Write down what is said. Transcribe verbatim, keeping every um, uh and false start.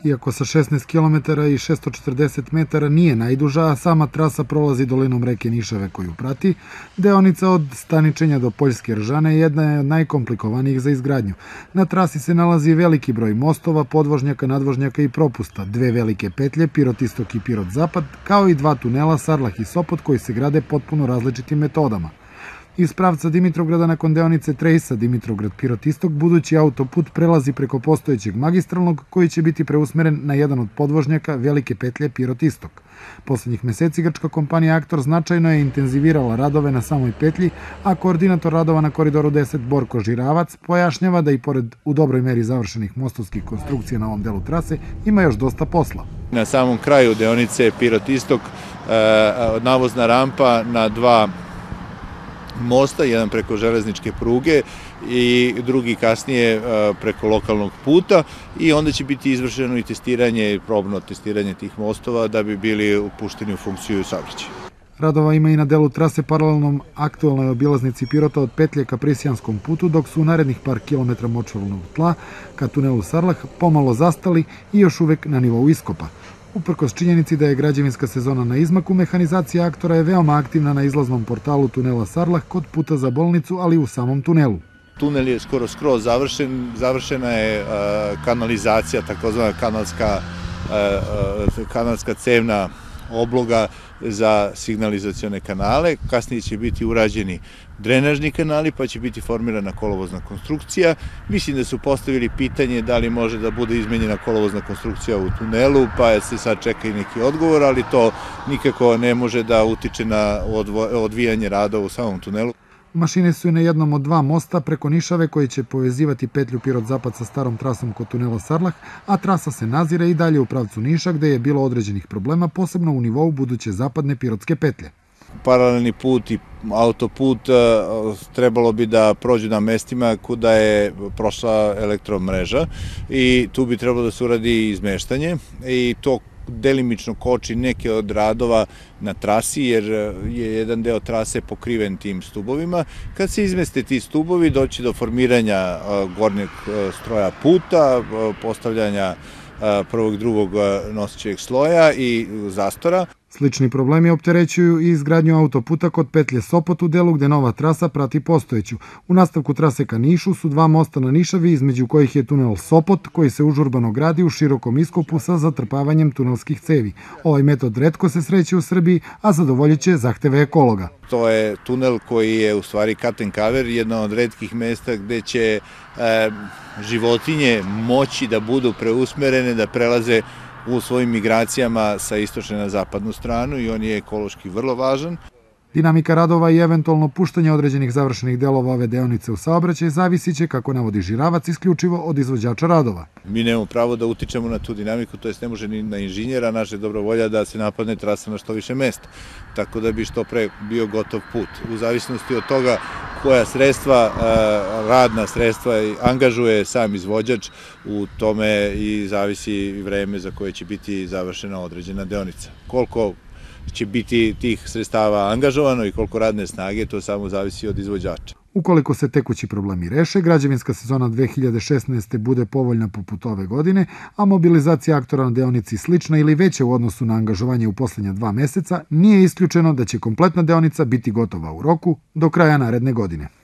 Iako sa šesnaest kilometara i šessto četrdeset metara nije najduža, a sama trasa prolazi dolinom reke Nišave koju prati, deonica od Staničenja do Poljske Ržane jedna je od najkomplikovanijih za izgradnju. Na trasi se nalazi veliki broj mostova, podvožnjaka, nadvožnjaka i propusta, dve velike petlje, Pirot istok i Pirot zapad, kao i dva tunela Sarlah i Sopot koji se grade potpuno različitim metodama. Iz pravca Dimitrovgrada nakon deonice Trejsa Dimitrovgrad-Pirot istok budući autoput prelazi preko postojećeg magistralnog koji će biti preusmeren na jedan od podvožnjaka velike petlje Pirot istok. Poslednjih meseci grčka kompanija Aktor značajno je intenzivirala radove na samoj petlji, a koordinator radova na Koridoru deset Borko Žiravac pojašnjava da i pored u dobroj meri završenih mostovskih konstrukcija na ovom delu trase ima još dosta posla. Na samom kraju deonice Pirot istok navozna rampa na dva mosta, jedan preko železničke pruge i drugi kasnije preko lokalnog puta, i onda će biti izvršeno i testiranje, probno testiranje tih mostova da bi bili upušteni u funkciju saobraćaja. Radova ima i na delu trase paralelnom aktualnoj obilaznici Pirota od petlje ka Prisjanskom putu, dok su u narednih par kilometra močvarnog tla ka tunelu Sarlah pomalo zastali i još uvek na nivou iskopa. Uprkos činjenici da je građevinska sezona na izmaku, mehanizacija Aktora je veoma aktivna na izlaznom portalu tunela Sarlah kod puta za bolnicu, ali i u samom tunelu. Tunel je skoro skroz završen, završena je kanalizacija, takozvana kanalska, kanalska cevna obloga za signalizacione kanale. Kasnije će biti urađeni drenažni kanali, pa će biti formirana kolovozna konstrukcija. Mislim da su postavili pitanje da li može da bude izmenjena kolovozna konstrukcija u tunelu, pa se sad čeka i neki odgovor, ali to nikako ne može da utiče na odvijanje radova u samom tunelu. Mašine su i na jednom od dva mosta preko Nišave koji će povezivati petlju Pirot zapad sa starom trasom kod tunela Sarlah, a trasa se nazire i dalje u pravcu Niša gde je bilo određenih problema, posebno u nivou buduće zapadne Pirotske petlje. Paralelni put i autoput trebalo bi da prođu na mestima kuda je prošla elektromreža i tu bi trebalo da se uradi izmeštanje i to delimično koči neke od radova na trasi, jer je jedan deo trase pokriven tim stubovima. Kad se izmeste ti stubovi, doći do formiranja gornjeg stroja puta, postavljanja prvog i drugog nosećeg sloja i zastora. Slični problemi opterećuju i izgradnju autoputa kod petlje Sopot u delu gde nova trasa prati postojeću. U nastavku trase ka Nišu su dva mosta na Nišavi, između kojih je tunel Sopot, koji se užurbano gradi u širokom iskopu sa zatrpavanjem tunelskih cevi. Ovaj metod retko se sreće u Srbiji, a zadovoljit će zahteve ekologa. To je tunel koji je u stvari cut and cover, jedna od retkih mesta gde će životinje moći da budu preusmerene, da prelaze u svojim migracijama sa istočne na zapadnu stranu, i on je ekološki vrlo važan. Dinamika radova i eventualno puštanje određenih završenih delova ove deonice u saobraćaj zavisit će, kako navodi Žiravac, isključivo od izvođača radova. Mi nemamo pravo da utičemo na tu dinamiku, to jest ne može ni na inženjera, naša je dobra volja da se napadne trasa na što više mesta, tako da bi što pre bio gotov put. U zavisnosti od toga koja sredstva, radna sredstva angažuje sam izvođač, u tome i zavisi vreme za koje će biti završena određena deonica. Koliko će biti tih sredstava angažovano i koliko radne snage, to samo zavisi od izvođača. Ukoliko se tekući problemi reše, građevinska sezona dve hiljade šesnaeste. bude povoljna poput ove godine, a mobilizacija Aktora na deonici slična ili veća u odnosu na angažovanje u poslednja dva meseca, nije isključeno da će kompletna deonica biti gotova u roku do kraja naredne godine.